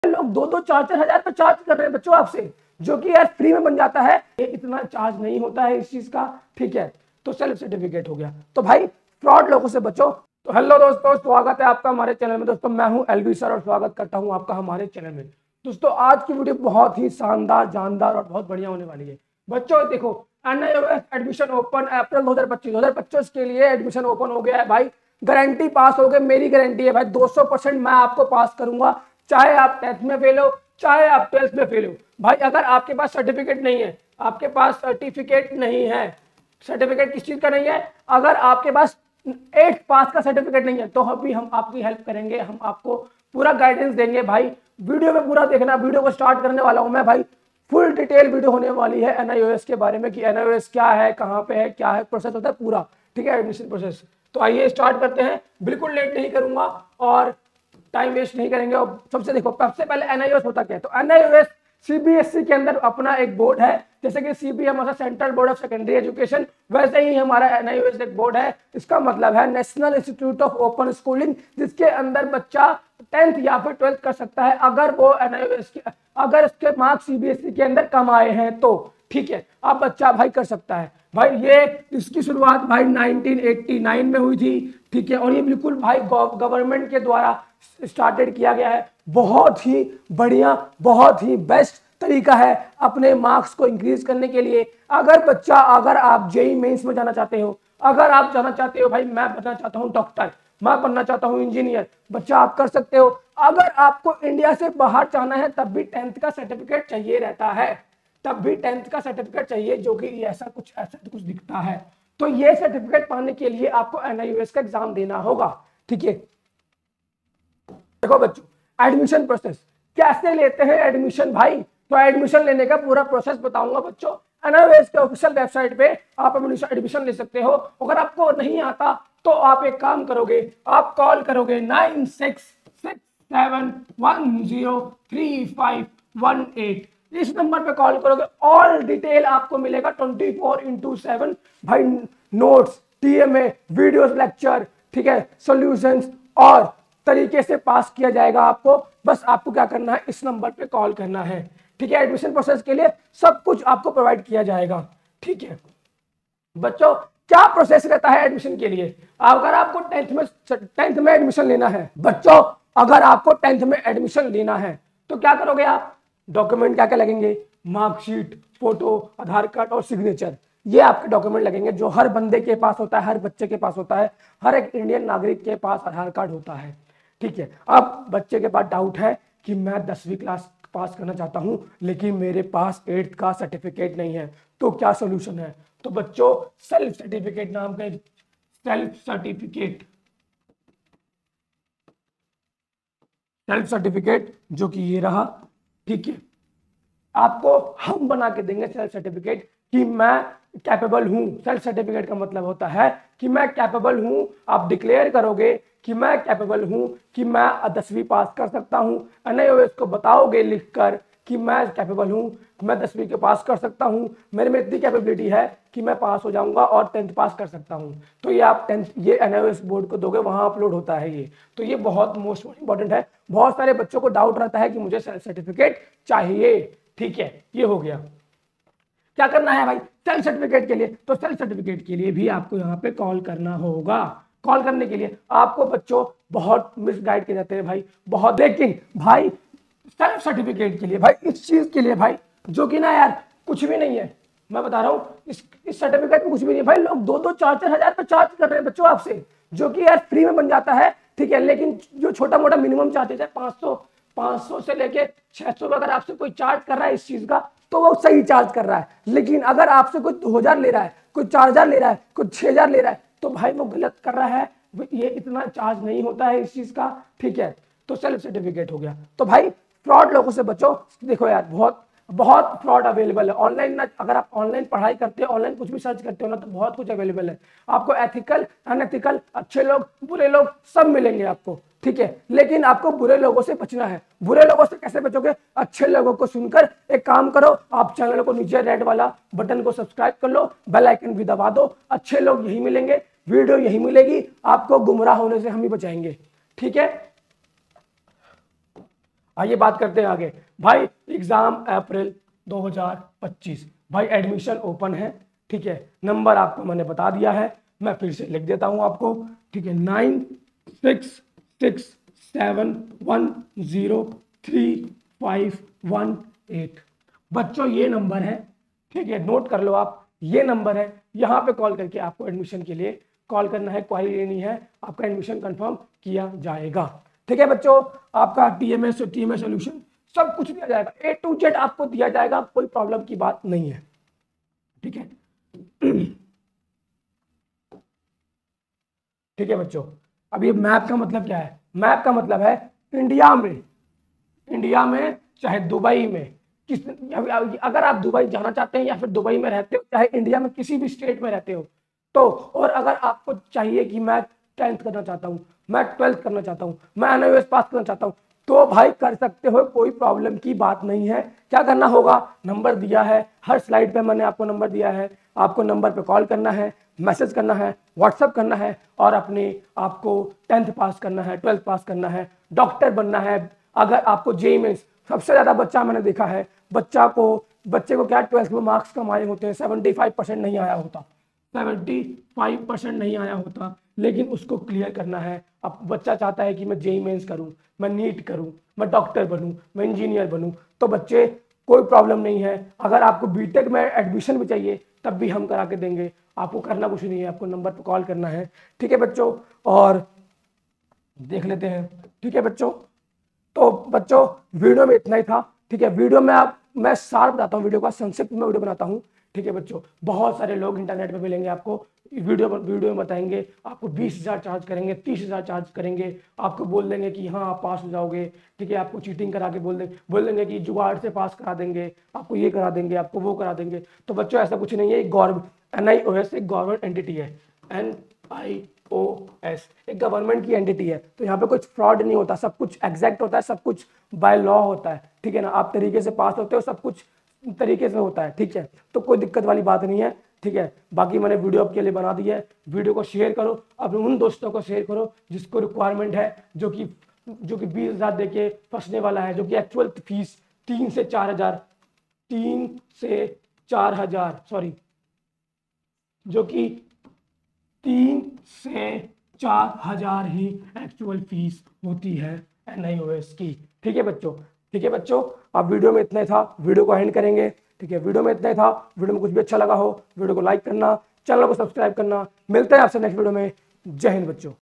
लोग 2-2 4-4 हजार पे चार्ज कर रहे हैं बच्चों आपसे, जो कि यार फ्री में बन जाता है। ये इतना चार्ज नहीं होता है इस चीज का, ठीक है। तो सेल्फ सर्टिफिकेट हो गया। तो भाई फ्रॉड लोगों से बचो। तो हेलो दोस्तों, स्वागत है आपका हमारे चैनल में। दोस्तों मैं हूं एलवी सर और स्वागत करता हूं आपका हमारे चैनल में। दोस्तों आज की वीडियो बहुत ही शानदार, जानदार और बहुत बढ़िया होने वाली है। बच्चों देखो, एनआईओएस एडमिशन ओपन अप्रैल 2025 के लिए एडमिशन ओपन हो गया है भाई। गारंटी पास हो गए, मेरी गारंटी है भाई 200% मैं आपको पास करूंगा, चाहे आप 10th में फेल हो चाहे आप 12th में फेल हो। भाई अगर आपके पास सर्टिफिकेट नहीं है, आपके पास सर्टिफिकेट नहीं है, सर्टिफिकेट किस चीज का नहीं है, अगर आपके पास 8th पास का सर्टिफिकेट नहीं है तो अभी हम आपकी हेल्प करेंगे, हम आपको पूरा गाइडेंस देंगे। भाई वीडियो में पूरा देखना, वीडियो को स्टार्ट करने वाला हूं मैं भाई। फुल डिटेल वीडियो होने वाली है एनआईओएस के बारे में कि एनआईओएस क्या है, कहाँ पे है, क्या है, प्रोसेस होता है पूरा, ठीक है, एडमिशन प्रोसेस। तो आइए स्टार्ट करते हैं, बिल्कुल लेट नहीं करूंगा और टाइम वेस्ट नहीं करेंगे। और सबसे देखो, सबसे पहले एनआईओएस होता क्या है। तो एनआईओएस सीबीएसई के अंदर अपना एक बोर्ड है, जैसे कि सीबीएसई हमारा central board of secondary education, वैसे ही हमारा एनआईओएस एक बोर्ड है। इसका मतलब है national institute of open schooling, जिसके अंदर बच्चा 10th या फिर 12th कर सकता है अगर वो एनआईओएस के, अगर उसके मार्क्स सीबीएसई के अंदर कम आए हैं तो, ठीक है, अब बच्चा भाई कर सकता है। भाई ये इसकी शुरुआत भाई 1989 में हुई थी, ठीक है, और ये बिल्कुल भाई गवर्नमेंट के द्वारा स्टार्टेड किया गया है। बहुत ही बढ़िया, बहुत ही बेस्ट तरीका है अपने मार्क्स को इंक्रीज करने के लिए। अगर आप जेईई मेंस में जाना चाहते हो, अगर आप जाना चाहते हो भाई मैं बनना चाहता हूं डॉक्टर, मैं बनना चाहता हूं इंजीनियर, बच्चा आप कर सकते हो। अगर आपको इंडिया से बाहर जाना है तब भी 10th का सर्टिफिकेट चाहिए रहता है, तब भी 10th का सर्टिफिकेट चाहिए, जो कि ऐसा कुछ दिखता है। तो ये सर्टिफिकेट पाने के लिए आपको एनआईओएस का एग्जाम देना होगा, ठीक है। देखो बच्चों, एडमिशन प्रोसेस कैसे लेते हैं एडमिशन भाई, तो एडमिशन लेने का पूरा प्रोसेस बताऊंगा बच्चों। एनआईओएस के ऑफिशियल वेबसाइट पे आप एडमिशन ले सकते हो। अगर आपको नहीं आता तो आप एक काम करोगे, आप कॉल करोगे 9667103518। इस नंबर पे कॉल करोगे, ऑल डिटेल आपको मिलेगा 24/7 भाई। नोट्स, टीएमए, वीडियोस, लेक्चर, ठीक है, सॉल्यूशंस, और तरीके से पास किया जाएगा आपको। बस आपको क्या करना है, इस नंबर पे कॉल करना है, ठीक है। एडमिशन प्रोसेस के लिए सब कुछ आपको प्रोवाइड किया जाएगा, ठीक है। बच्चों क्या प्रोसेस रहता है एडमिशन के लिए। अगर आपको 10th में एडमिशन लेना है बच्चों, अगर आपको 10th में एडमिशन लेना है तो क्या करोगे आप, डॉक्यूमेंट क्या क्या लगेंगे, मार्कशीट, फोटो, आधार कार्ड और सिग्नेचर, ये आपके डॉक्यूमेंट लगेंगे, जो हर बंदे के पास होता है, हर बच्चे के पास होता है, हर एक इंडियन नागरिक के पास आधार कार्ड होता है, ठीक है। अब बच्चे के पास डाउट है कि मैं 10वीं क्लास पास करना चाहता हूं लेकिन मेरे पास 8th का सर्टिफिकेट नहीं है, तो क्या सोल्यूशन है। तो बच्चों सेल्फ सर्टिफिकेट नाम का, सेल्फ सर्टिफिकेट जो कि ये रहा, ठीक है, आपको हम बना के देंगे सेल्फ सर्टिफिकेट कि मैं कैपेबल हूं। सेल्फ सर्टिफिकेट का मतलब होता है कि मैं कैपेबल हूं। आप डिक्लेयर करोगे कि मैं कैपेबल हूं, कि मैं 10वीं पास कर सकता हूं। एनआईओएस को बताओगे लिखकर कि मैं कैपेबल हूं, मैं 10वीं के पास कर सकता हूं, मेरे में इतनी कैपेबिलिटी है कि मैं पास हो जाऊंगा और 10th पास कर सकता हूं। तो ये आप 10th ये एनआईओएस बोर्ड को दोगे, वहां अपलोड होता है ये। तो ये बहुत मोस्ट इंपॉर्टेंट है। बहुत सारे बच्चों को डाउट रहता है कि मुझे सेल्फ सर्टिफिकेट चाहिए, ठीक है, ये हो गया। क्या करना है भाई सेल्फ सर्टिफिकेट के लिए, तो सेल्फ सर्टिफिकेट के लिए भी आपको यहाँ पे कॉल करना होगा। कॉल करने के लिए आपको बच्चों बहुत मिसगाइड किए जाते हैं भाई, बहुत। लेकिन भाई सेल्फ सर्टिफिकेट के लिए भाई, इस चीज के लिए भाई, जो कि ना यार कुछ भी नहीं है, मैं बता रहा हूँ, इस सर्टिफिकेट में कुछ भी नहीं है भाई। लोग 2-2 4-4 हजार पर चार्ज कर रहे हैं बच्चों आपसे, जो कि यार फ्री में बन जाता है, ठीक है। लेकिन जो छोटा मोटा मिनिमम चार्ज है 500 से लेके 600, अगर आपसे कोई चार्ज कर रहा है इस चीज का तो वो सही चार्ज कर रहा है। लेकिन अगर आपसे कोई 2000 ले रहा है, कोई 4000 ले रहा है, कोई 6000 ले रहा है, तो भाई वो गलत कर रहा है। ये इतना चार्ज नहीं होता है इस चीज का, ठीक है। तो सेल्फ सर्टिफिकेट हो गया। तो भाई फ्रॉड लोगों से बचो। देखो यार बहुत बहुत फ्रॉड अवेलेबल है ऑनलाइन ना। अगर आप ऑनलाइन पढ़ाई करते हो, ऑनलाइन कुछ भी सर्च करते हो ना, तो बहुत कुछ अवेलेबल है। आपको एथिकल, अनएथिकल, अच्छे लोग, बुरे लोग सब मिलेंगे आपको, ठीक है। लेकिन आपको बुरे लोगों से बचना है। बुरे लोगों से कैसे बचोगे, अच्छे लोगों को सुनकर। एक काम करो, आप चैनल को नीचे रेड वाला बटन को सब्सक्राइब कर लो, बेल आइकन भी दबा दो। अच्छे लोग यही मिलेंगे, वीडियो यही मिलेगी, आपको गुमराह होने से हम ही बचाएंगे, ठीक है। आइए बात करते हैं आगे। भाई एग्जाम अप्रैल 2025, भाई एडमिशन ओपन है, ठीक है। नंबर आपको मैंने बता दिया है, मैं फिर से लिख देता हूं आपको, ठीक है। 9667103518। बच्चों ये नंबर है, ठीक है, नोट कर लो आप, ये नंबर है। यहाँ पे कॉल करके आपको एडमिशन के लिए कॉल करना है, क्वारी लेनी है, आपका एडमिशन कंफर्म किया जाएगा, ठीक है बच्चों। आपका टीएमएस सॉल्यूशन सब कुछ दिया जाएगा, A to Z आपको दिया जाएगा, कोई प्रॉब्लम की बात नहीं है, ठीक है। ठीक है बच्चों, अब ये मैप का मतलब क्या है? मैप का मतलब है इंडिया में चाहे दुबई में, किस, अगर आप दुबई जाना चाहते हैं या फिर दुबई में रहते हो, चाहे इंडिया में किसी भी स्टेट में रहते हो तो, और अगर आपको चाहिए कि मैं 10th करना चाहता हूँ, मैं 12th करना चाहता हूँ, मैं NIOS पास करना चाहता हूँ, तो भाई कर सकते हो, कोई प्रॉब्लम की बात नहीं है। क्या करना होगा? नंबर दिया है हर स्लाइड पे, मैंने आपको नंबर दिया है, आपको नंबर पे कॉल करना है, मैसेज करना है, व्हाट्सएप करना है, और अपने आपको 10th पास करना है, 12th पास करना है, डॉक्टर बनना है। अगर आपको जेईई में सबसे ज्यादा बच्चा मैंने देखा है, बच्चे को क्या 12th में मार्क्स कम आए होते हैं, 75% नहीं आया होता, 75% नहीं आया होता, लेकिन उसको क्लियर करना है। अब बच्चा चाहता है कि मैं जेईई मेंस करूं, मैं नीट करूं, मैं डॉक्टर बनूं, मैं इंजीनियर बनूं, तो बच्चे कोई प्रॉब्लम नहीं है। अगर आपको बीटेक में एडमिशन भी चाहिए तब भी हम करा के देंगे, आपको करना कुछ नहीं है, आपको नंबर पर कॉल करना है, ठीक है बच्चों। और देख लेते हैं, ठीक है बच्चों। तो बच्चों वीडियो में इतना ही था, ठीक है। वीडियो में मैं सार बताता हूँ, वीडियो का संक्षिप्त में वीडियो बनाता हूँ, ठीक है बच्चों। बहुत सारे लोग इंटरनेट पे मिलेंगे आपको, वीडियो में बताएंगे, आपको 20,000 चार्ज करेंगे, 30,000 चार्ज करेंगे, आपको बोल देंगे कि हाँ आप पास हो जाओगे, ठीक है। आपको चीटिंग करा के बोल देंगे कि जुगाड़ से पास करा देंगे, आपको ये करा देंगे, आपको वो करा देंगे। तो बच्चों ऐसा कुछ नहीं है, NIOS एक गवर्नमेंट एंटिटी है, NIOS एक गवर्नमेंट की एंटिटी है, तो यहाँ पे कुछ फ्रॉड नहीं होता, सब कुछ एग्जैक्ट होता है, सब कुछ बाय लॉ होता है, ठीक है ना। आप तरीके से पास होते हो, सब कुछ तरीके से होता है, ठीक है। तो कोई दिक्कत वाली बात नहीं है, ठीक है। बाकी मैंने वीडियो आपके लिए बना दी है, वीडियो को शेयर करो, अपने उन दोस्तों को शेयर करो जिसको रिक्वायरमेंट है, जो कि 20,000 देके फंसने वाला है, जो कि एक्चुअल फीस 3 से 4,000 सॉरी, जो कि 3 से 4,000 ही एक्चुअल फीस होती है NIOS की, ठीक है बच्चों। ठीक है बच्चों, अब वीडियो में इतना ही था, वीडियो को एंड करेंगे, ठीक है। वीडियो में इतना ही था, वीडियो में कुछ भी अच्छा लगा हो वीडियो को लाइक करना, चैनल को सब्सक्राइब करना। मिलते हैं आपसे नेक्स्ट वीडियो में। जय हिंद बच्चों।